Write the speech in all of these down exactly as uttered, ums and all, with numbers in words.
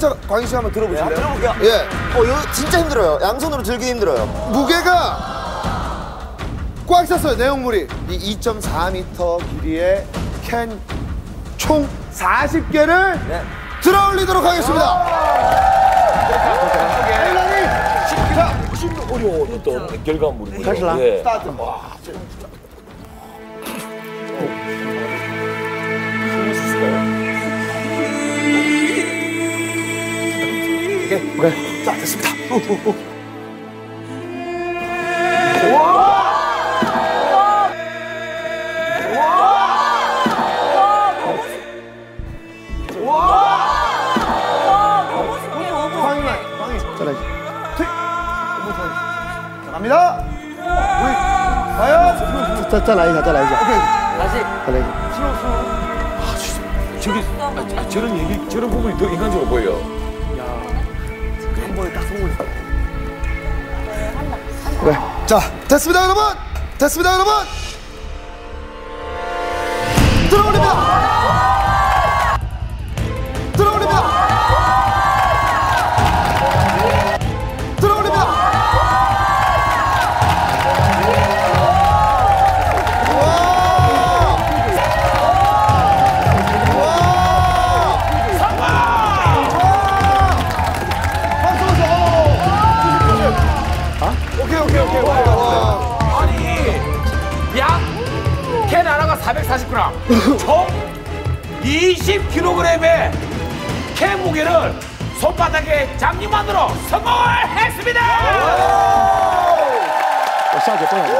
자, 광희 씨 한번 들어보실래요? 네, 들어볼게요. 예. 어, 이거 진짜 힘들어요. 양손으로 들기 힘들어요. 무게가 꽉 찼어요, 내용물이. 이 이 점 사 미터 길이의 캔 총 사십 개를 네. 들어 올리도록 하겠습니다. 어려운 어떤 결과물이고요. 다시 라 예. 스타트. 와. 오케이. 오케이. 자, 됐습니다. 오, 오, 오. 갑니다. 우리 과연 再再来一下，再来一下。 오케이. 다시.再来一下。 아, 저기 아, 아, 저런 얘기 저런 부분이 더 인간적으로 보여. 한 번에 딱 성공했어. 그래. 자, 됐습니다, 여러분. 됐습니다, 여러분. 들어올립니다. 들어올립니다. 들어올립니다. 아니, 약 캔 하나가 사백사십 그램, 총 이십 킬로그램의 캔 무게를 손바닥에 장님만으로 성공을 했습니다. 我下去不了。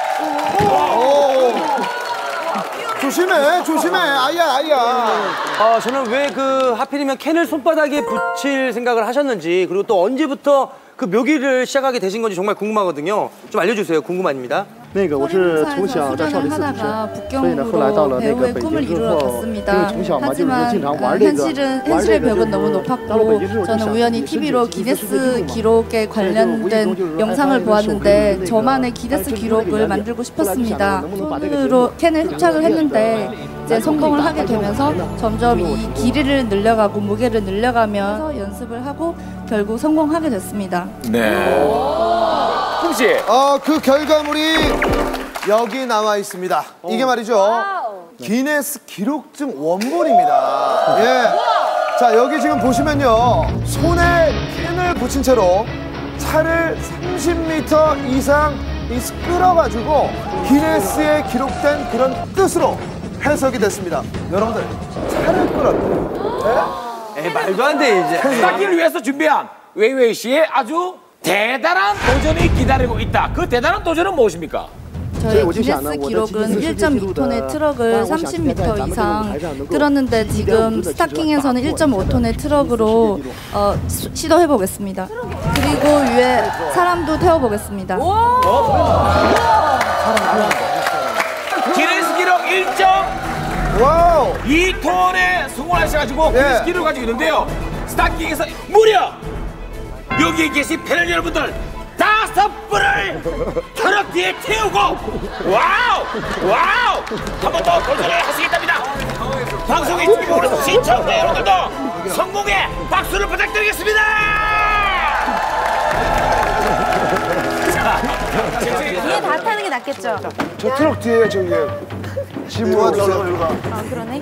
조심해, 조심해. 아이야, 아이야. 아, 저는 왜 그 하필이면 캔을 손바닥에 붙일 생각을 하셨는지, 그리고 또 언제부터 그 묘기를 시작하게 되신 건지 정말 궁금하거든요. 좀 알려주세요. 궁금합니다. 那个我是从小在少林寺出身，所以呢，后来到了那个北京之后，因为从小嘛就是经常玩这个， 현실은 玩这 현실의 个就 벽은 너무 是到了北 높았고 京之后就 저는 想 우연히 티비로 기네스 기록에 관련된 영상을 보았는데 저만의 기네스 기록을 만들고 싶었습니다. 손으로 캔을 흡착을 했는데 이제 성공을 하게 되면서 점점 이 길이를 늘려가고 무게를 늘려가면서 연습을 하고 결국 성공하게 됐습니다. 네. 홍씨. 어, 그 결과물이 여기 나와 있습니다. 이게 말이죠. 기네스 기록증 원본입니다. 예. 자, 여기 지금 보시면요. 손에 캔을 붙인 채로 차를 삼십 미터 이상 끌어가지고 기네스에 기록된 그런 뜻으로 해석이 됐습니다. 여러분들, 차를 끌었대요. 에이, 말도 안 돼, 이제. 스타킹을 위해서 준비한 웨이웨이 씨의 아주 대단한 도전이 기다리고 있다. 그 대단한 도전은 무엇입니까? 저희 기네스 기록은 일 점 이 톤의 트럭을 삼십 미터 이상 끌었는데 지금 스타킹에서는 일 점 오 톤의 트럭으로 어, 시, 시도해보겠습니다. 그리고 위에 사람도 태워보겠습니다. 기네스 기록 일 점 이 톤에 성공하셔가지고 예. 기네스 기록을 가지고 있는데요. 스타킹에서 무려 여기 계신 패널 여러분들 다섯 분을 트럭 뒤에 태우고 와우 와우 한 번 더 도전을 하시겠답니다. 방송에 지금 오는 시청자 여러분들도 성공의 박수를 부탁드리겠습니다. 뒤에 다 타는 게 낫겠죠? 저 트럭 뒤에 저기 짐 모아주세요. 아 그러네.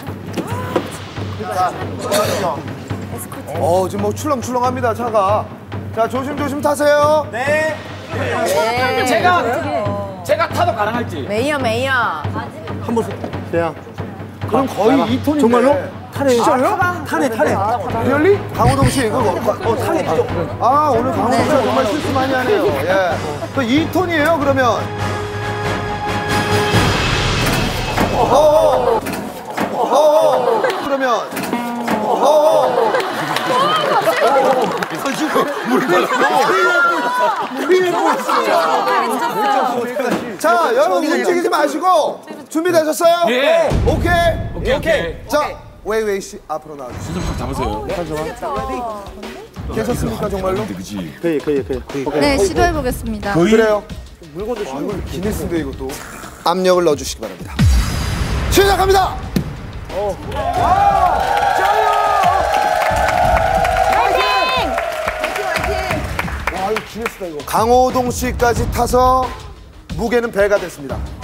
어, 지금 뭐 출렁출렁합니다, 차가. 자, 조심조심 타세요. 네. 네. 제가 제가 타도 가능할지. 메이어 메이어. 한번这样 그럼 거의 이 톤인데. 정말로? 타네. 진짜요? 타네 타네. 리얼리? 강호동 씨, 이거 뭐, 어, 타네. 아, 오늘 강호동 씨 정말 실수 많이 하네요. 예. 그 이 톤이에요, 그러면. 어, 어, 그러면. 어, 자, 여러분 움직이지 마시고 준비되셨어요? 예. 오케이. 오케이 오케이. 자, 웨이웨이 씨 앞으로 나와주세요. 좀 잡으세요. 계셨습니까 정말로? 그지. 可以可以可以可以。 네, 시도해보겠습니다. 그래요. 물건도 아, 이거 기네스인데 이것도. 압력을 넣어주시기 바랍니다. 시작합니다. 어. 와, 짜요. 강호동 씨까지 타서 무게는 배가 됐습니다.